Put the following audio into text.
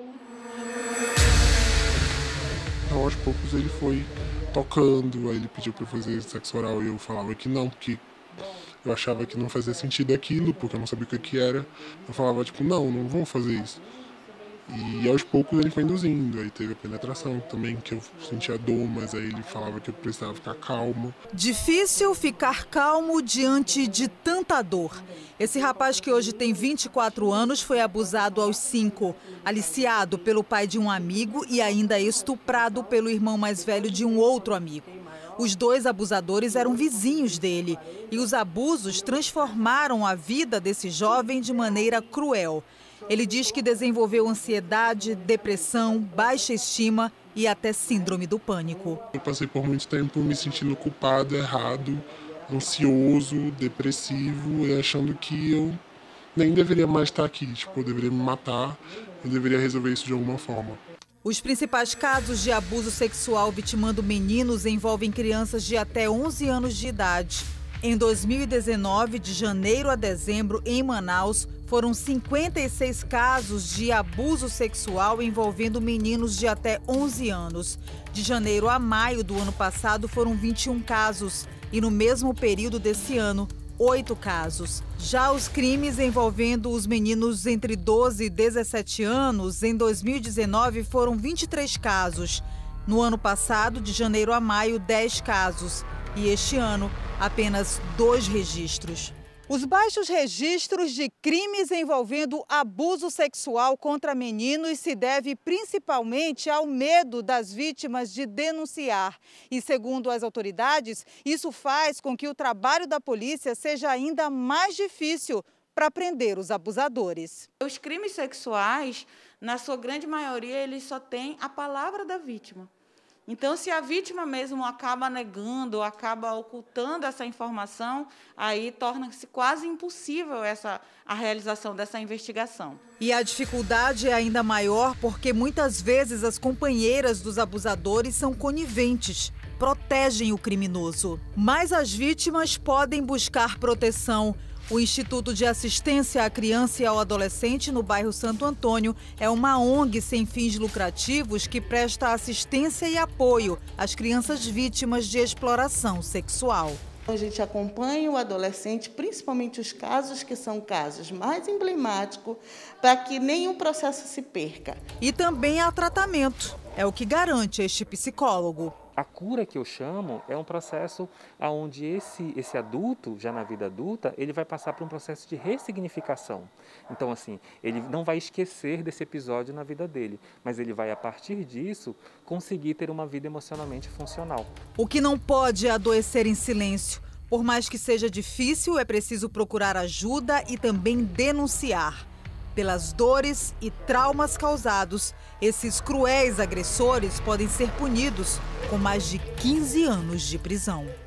Então, aos poucos ele foi tocando, aí ele pediu para eu fazer sexo oral e eu falava que não, porque eu achava que não fazia sentido aquilo, porque eu não sabia o que era. Eu falava tipo, não vamos fazer isso. E aos poucos ele foi induzindo, aí teve a penetração também, que eu sentia dor, mas aí ele falava que eu precisava ficar calmo. Difícil ficar calmo diante de tanta dor. Esse rapaz, que hoje tem 24 anos, foi abusado aos 5, aliciado pelo pai de um amigo e ainda estuprado pelo irmão mais velho de um outro amigo. Os dois abusadores eram vizinhos dele e os abusos transformaram a vida desse jovem de maneira cruel. Ele diz que desenvolveu ansiedade, depressão, baixa estima e até síndrome do pânico. Eu passei por muito tempo me sentindo culpado, errado, ansioso, depressivo e achando que eu nem deveria mais estar aqui. Tipo, eu deveria me matar, eu deveria resolver isso de alguma forma. Os principais casos de abuso sexual vitimando meninos envolvem crianças de até 11 anos de idade. Em 2019, de janeiro a dezembro, em Manaus, foram 56 casos de abuso sexual envolvendo meninos de até 11 anos. De janeiro a maio do ano passado, foram 21 casos. E no mesmo período desse ano, 8 casos. Já os crimes envolvendo os meninos entre 12 e 17 anos, em 2019, foram 23 casos. No ano passado, de janeiro a maio, 10 casos. E este ano, apenas 2 registros. Os baixos registros de crimes envolvendo abuso sexual contra meninos se deve principalmente ao medo das vítimas de denunciar. E, segundo as autoridades, isso faz com que o trabalho da polícia seja ainda mais difícil para prender os abusadores. Os crimes sexuais, na sua grande maioria, eles só têm a palavra da vítima. Então, se a vítima mesmo acaba negando, acaba ocultando essa informação, aí torna-se quase impossível a realização dessa investigação. E a dificuldade é ainda maior porque muitas vezes as companheiras dos abusadores são coniventes, protegem o criminoso. Mas as vítimas podem buscar proteção. O Instituto de Assistência à Criança e ao Adolescente, no bairro Santo Antônio, é uma ONG sem fins lucrativos que presta assistência e apoio às crianças vítimas de exploração sexual. A gente acompanha o adolescente, principalmente os casos que são casos mais emblemáticos, para que nenhum processo se perca. E também há tratamento, é o que garante este psicólogo. A cura que eu chamo é um processo onde esse adulto, já na vida adulta, ele vai passar por um processo de ressignificação. Então, assim, ele não vai esquecer desse episódio na vida dele, mas ele vai, a partir disso, conseguir ter uma vida emocionalmente funcional. O que não pode é adoecer em silêncio. Por mais que seja difícil, é preciso procurar ajuda e também denunciar. Pelas dores e traumas causados, esses cruéis agressores podem ser punidos com mais de 15 anos de prisão.